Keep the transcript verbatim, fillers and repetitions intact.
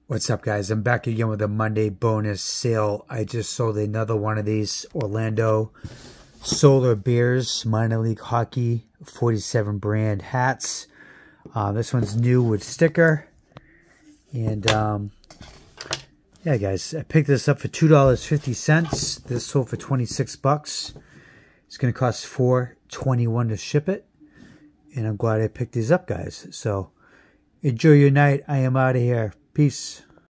What's up, guys? I'm back again with a Monday bonus sale. I just sold another one of these Orlando Solar Bears minor league hockey forty-seven brand hats. Uh, this one's new with sticker. And um, yeah, guys, I picked this up for two dollars and fifty cents. This sold for twenty-six bucks. It's going to cost four twenty-one to ship it. And I'm glad I picked these up, guys. So enjoy your night. I am out of here. Peace.